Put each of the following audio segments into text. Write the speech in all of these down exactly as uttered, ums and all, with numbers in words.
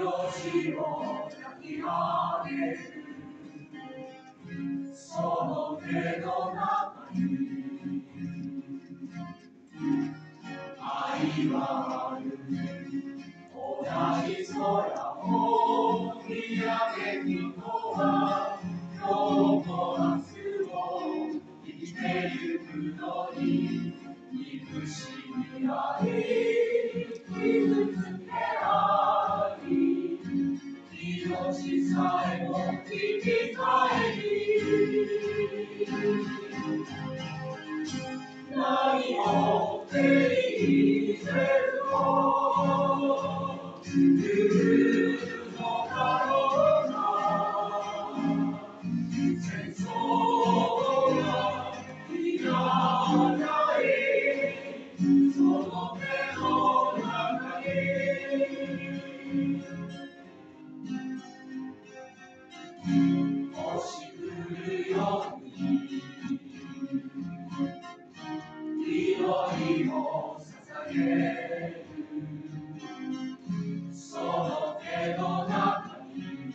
命を焼き上げるその手の中に愛はある。同じ空を見上げ人は今日も明日も生きてゆくのに憎しみあり傷つけあり命さえも引き返り何を手に入れるの言うのだろうな戦争はいらないその手の中に星降るように祈りを捧げるその手の中に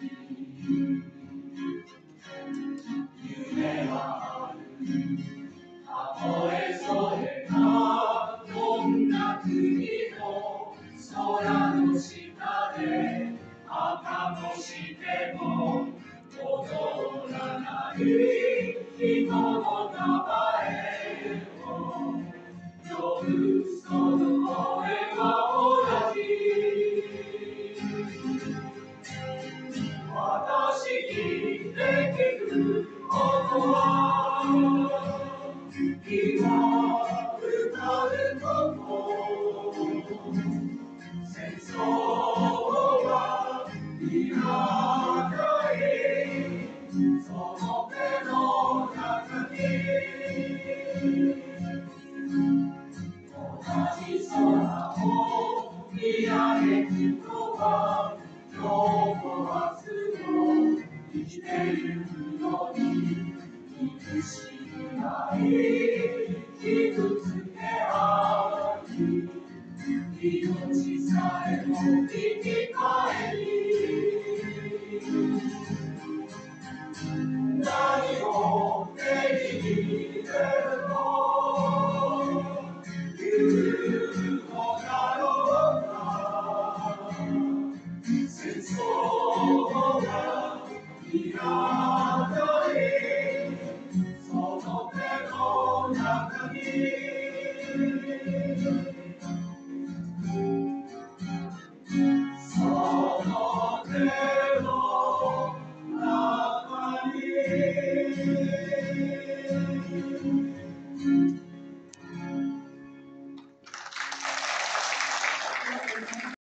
夢はあるたとえそれがどんな国の空の下で赤としても踊らない人の名前を呼ぶその声は同じ私にできることは今歌うこと戦争はいらないその手の中に同じ空を見上げ人は今日も明日も生きてゆくのに憎しみあり傷つけあり命さえも生き返り何を手に入れるの言うのだろうか戦争はいらないその手の中に